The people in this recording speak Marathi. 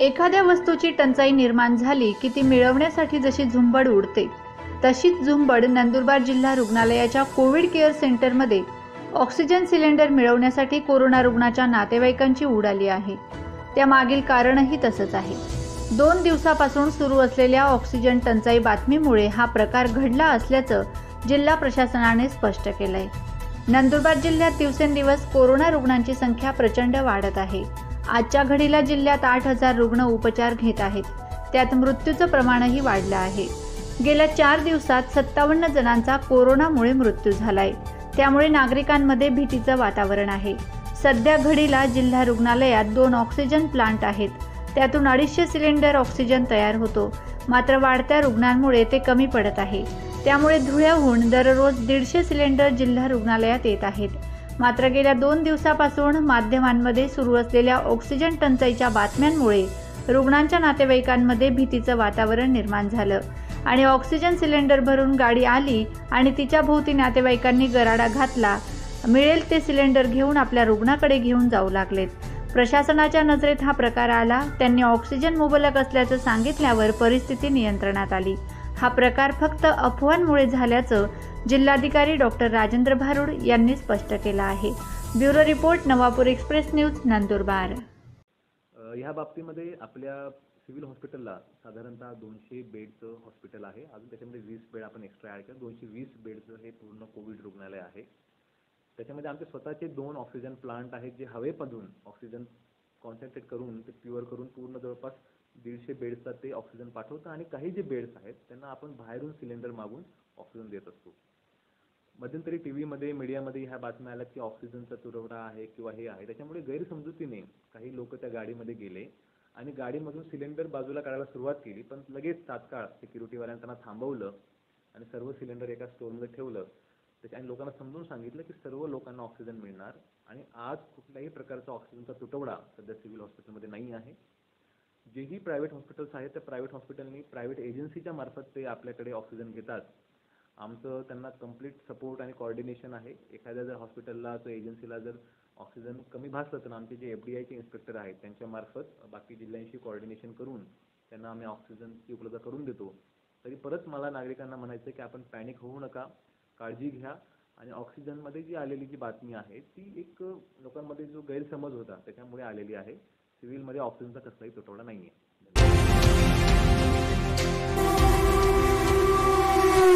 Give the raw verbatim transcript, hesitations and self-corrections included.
एखाद्या वस्तूची टंचाई निर्माण झाली की ती मिळवण्यासाठी जशी झुंबड उडते तशीच झुंबड नंदुरबार जिल्हा रुग्णालयाच्या कोविड केअर सेंटरमध्ये ऑक्सिजन सिलेंडर मिळवण्यासाठी कोरोना रुग्णाच्या नातेवाईकांची उडाली आहे। त्यामागील कारणही तसंच आहे। दोन दिवसापासून सुरू असलेल्या ऑक्सिजन टंचाई बातमीमुळे हा प्रकार घडला असल्याचं जिल्हा प्रशासनाने स्पष्ट केलंय। नंदुरबार जिल्ह्यात दिवसेंदिवस कोरोना रुग्णांची संख्या प्रचंड वाढत आहे। आजच्या घडीला जिल्ह्यात आठ हजार रुग्ण उपचार घेत आहेत। त्यात मृत्यूचं प्रमाणही वाढलं आहे। गेल्या चार दिवसात सत्तावन्न जणांचा कोरोनामुळे मृत्यू झालाय। त्यामुळे नागरिकांमध्ये भीतीचं वातावरण आहे। सध्या घडीला जिल्हा रुग्णालयात दोन ऑक्सिजन प्लांट आहेत। त्यातून अडीचशे सिलेंडर ऑक्सिजन तयार होतो। मात्र वाढत्या रुग्णांमुळे ते कमी पडत आहे। त्यामुळे धुळ्याहून दररोज दीडशे सिलेंडर जिल्हा रुग्णालयात येत आहेत। मात्र गेल्या दोन दिवसापासून माध्यमांमध्ये सुरू असलेल्या ऑक्सिजन टंचाईच्या बातम्यांमुळे रुग्णांच्या नातेवाईकांमध्ये भीतीचं वातावरण निर्माण झालं आणि ऑक्सिजन सिलेंडर भरून गाडी आली आणि तिच्या भोवती नातेवाईकांनी गराडा घातला। मिळेल ते सिलेंडर घेऊन आपल्या रुग्णाकडे घेऊन जाऊ लागलेत। प्रशासनाच्या नजरेत हा प्रकार आला। त्यांनी ऑक्सिजन मुबलक असल्याचं सांगितल्यावर परिस्थिती नियंत्रणात आली। हा प्रकार फक्त अफवांमुळे झाल्याचं जिल्हाधिकारी डॉक्टर राजेंद्र भारुड यांनी स्पष्ट केलं आहे। Bureau report, Navapur express news, Nandurbar. या बाबतीमध्ये आपल्या सिव्हिल हॉस्पिटलला साधारणतः दोनशे बेडचं हॉस्पिटल आहे। अजून त्याच्यामध्ये वीस बेड आपण एक्स्ट्रा ॲड केलं, दोनशे वीस बेडचं हे पूर्ण कोविड रुग्णालय आहे। त्याच्यामध्ये आमचे स्वतःचे दोन ऑक्सिजन प्लांट आहेत, जे हवेमधून ऑक्सिजन कॉन्सन्ट्रेट करून ते प्युअर करून पूर्ण जवळपास दीडशे बेड्सचा ते ऑक्सिजन पाठवतं आणि काही जे बेड्स आहेत त्यांना आपण बाहेरून सिलेंडर मागून ऑक्सिजन देत असतो। मध्यंतरी टी व्हीमध्ये मीडियामध्ये ह्या बातम्या आल्या की ऑक्सिजनचा तुटवडा आहे किंवा हे आहे। त्याच्यामुळे गैरसमजुतीने काही लोक त्या गाडीमध्ये गेले आणि गाडीमधून सिलेंडर बाजूला काढायला सुरुवात केली, पण लगेच तात्काळ सिक्युरिटीवाल्यांनी त्यांना थांबवलं आणि सर्व सिलेंडर एका स्टोरमध्ये ठेवलं। त्याच्या लोकांना समजून सांगितलं की सर्व लोकांना ऑक्सिजन मिळणार आणि आज कुठल्याही प्रकारचा ऑक्सिजनचा तुटवडा सध्या सिव्हिल हॉस्पिटलमध्ये नाही आहे। जेही प्रायव्हेट हॉस्पिटल्स आहेत त्या प्रायव्हेट हॉस्पिटलनी प्रायव्हेट एजन्सीच्या मार्फत ते आपल्याकडे ऑक्सिजन घेतात। आमचं त्यांना कंप्लीट सपोर्ट आणि कोऑर्डिनेशन आहे। एखाद्या जर हॉस्पिटलला तो एजन्सीला जर ऑक्सिजन कमी भासलं तर आमचे जे एफ डी आयचे इन्स्पेक्टर आहेत त्यांच्या मार्फत बाकी जिल्ह्यांशी कोऑर्डिनेशन करून त्यांना आम्ही ऑक्सिजनची उपलब्ध करून देतो। तरी परत मला नागरिकांना म्हणायचं की आपण पॅनिक होऊ नका, काळजी घ्या आणि ऑक्सिजनमध्ये जी आलेली जी बातमी आहे ती एक लोकांमध्ये जो गैरसमज होता त्याच्यामुळे आलेली आहे। सिव्हिलमध्ये ऑक्सिजनचा कसलाही तुटवडा नाही आहे।